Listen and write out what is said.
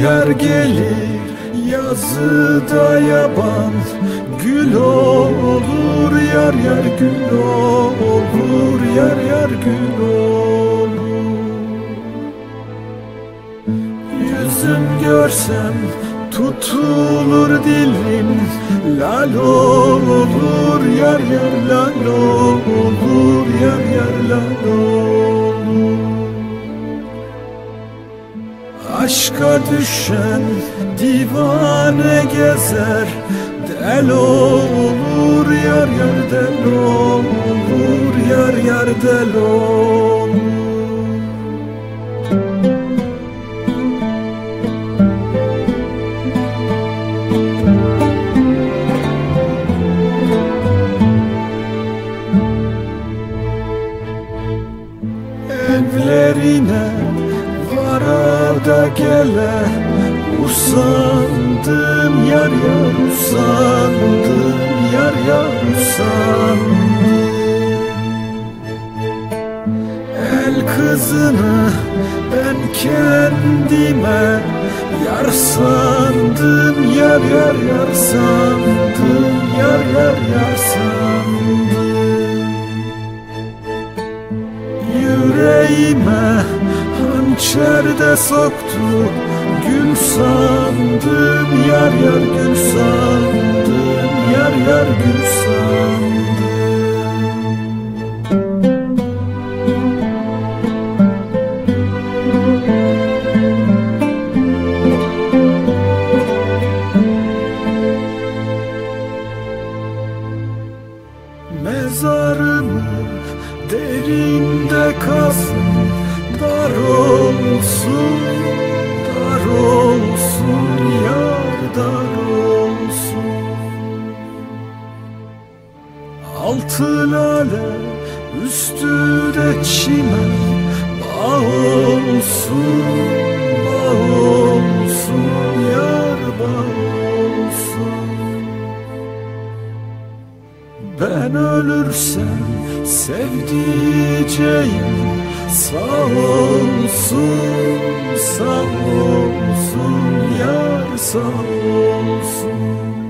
yar gelir yazıda yaban, gül olur yar yar gül olur yar yar gül olur. Yüzüm görsem tutulur dilim, lal olur yar yar lal olur yar yar lal olur. Aşka düşen divane gezer, del olur yar yar del olur yar yar del olur. Evlerine varada gele, usandım yar yar usandım yar yar usandım. El kızını ben kendime yar sandım yar yar yar sandım yar yar yar sandım. Yüreğime hançer de soktu, gül sandım yar yar gül sandım yar yar gül sandım. Mezarımı derinde kazın, dar olsun, dar olsun, yar dar olsun. Altı lale, üstü de çimen, bağ olsun, bağ olsun, yar bağ olsun. Ben ölürsem sevdiceğim sağ olsun, sağ olsun, yar sağ olsun.